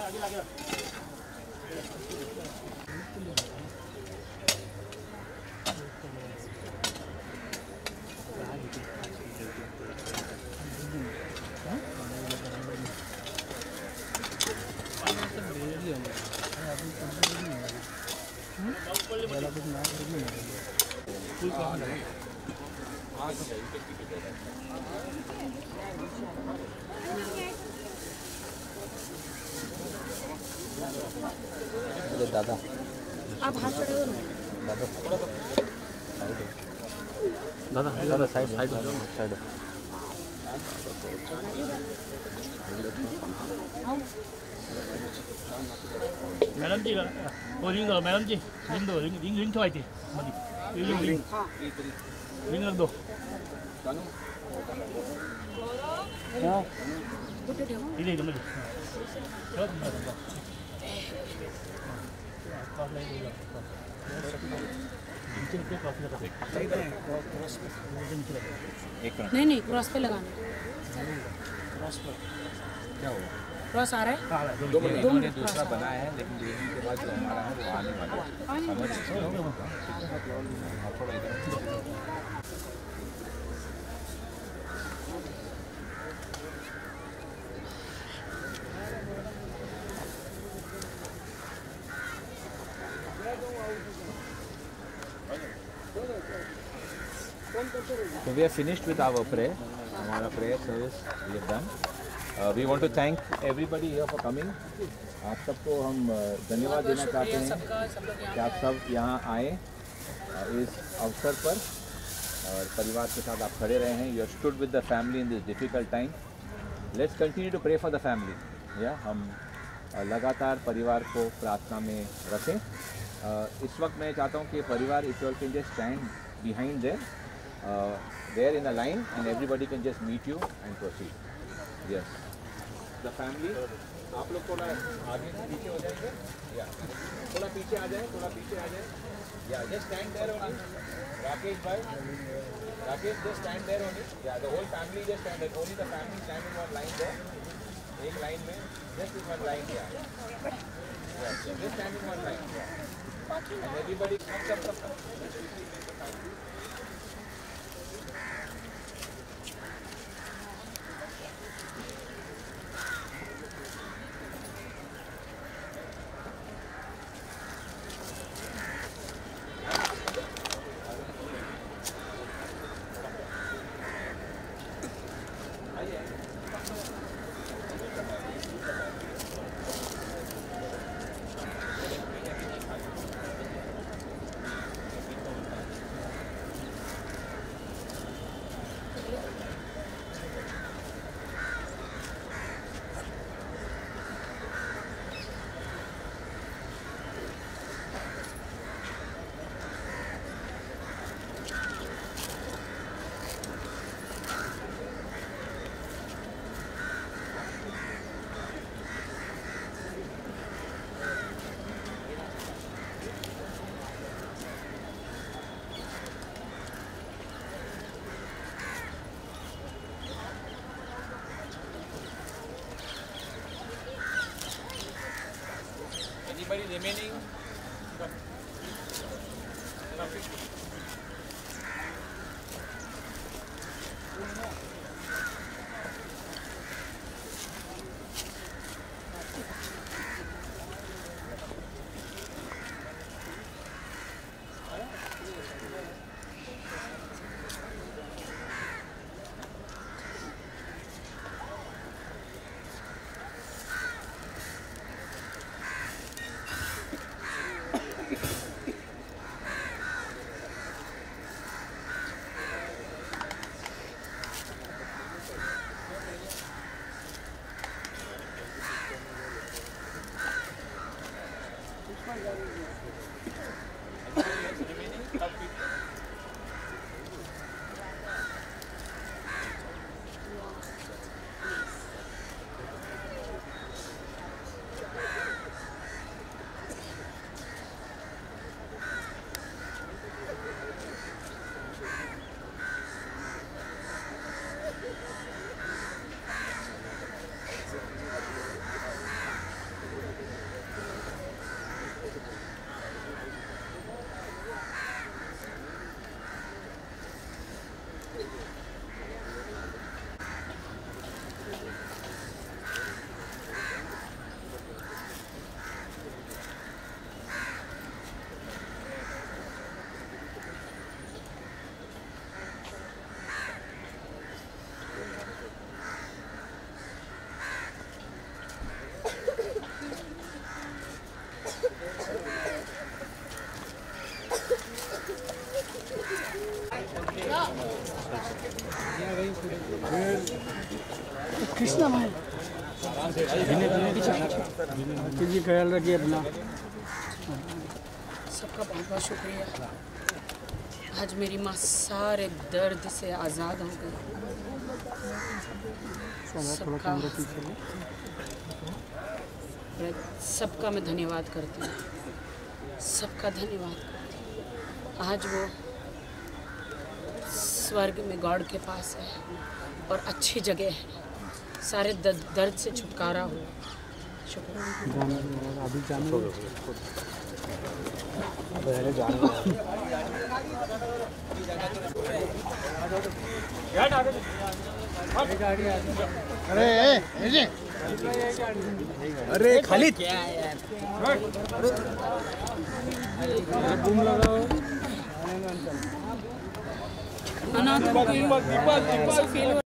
दादा आप हाथ चढ़ो दादा दादा साइड साइड साइड मैडम जी वो रिंग दो मैडम जी रिंग दो रिंग रिंग तो आई थी रिंग रख दो इधर इधर नहीं नहीं क्रॉस पे लगाना क्रॉस पर क्या हुआ क्रॉस आ रहा है 2 मिनट दूसरा बना है लेकिन देखने के बाद जो हमारा है वो आने वाला है So we are finished with our prayer. हमारा prayer service we have done. We want to thank everybody here for coming. आप सबको हम धन्यवाद देना चाहते हैं कि आप सब यहाँ आए इस अवसर पर और परिवार के साथ आप खड़े रहे हैं. You have stood with the family in this difficult time. Let's continue to pray for the family. हम लगातार परिवार को प्रार्थना में रखें. इस वक्त मैं चाहता हूँ कि परिवार if you all can just stand behind them. There in a line and everybody can just meet you and proceed. Yes. The family. आप लोग थोड़ा आगे पीछे हो जाएंगे. थोड़ा पीछे आ जाए. Just stand there only. Rakesh bhai. Rakesh just stand there only. The whole family just stand there. Only the family stand in one line there. एक line में. Just in one line here. Just stand in one line. And everybody come. Anybody remaining? Krishna भाई ख्याल रखिए अपना। सबका बहुत बहुत शुक्रिया। आज मेरी माँ सारे दर्द से आज़ाद हो गई। सबका मैं धन्यवाद करती हूँ, सबका धन्यवाद करती हूँ। आज वो स्वर्ग में गॉड के पास है और अच्छी जगह है, सारे दर्द से छुटकारा हो। शुक्रिया। अभी जाने अरे खालिद बूम लगाओ। अनाथ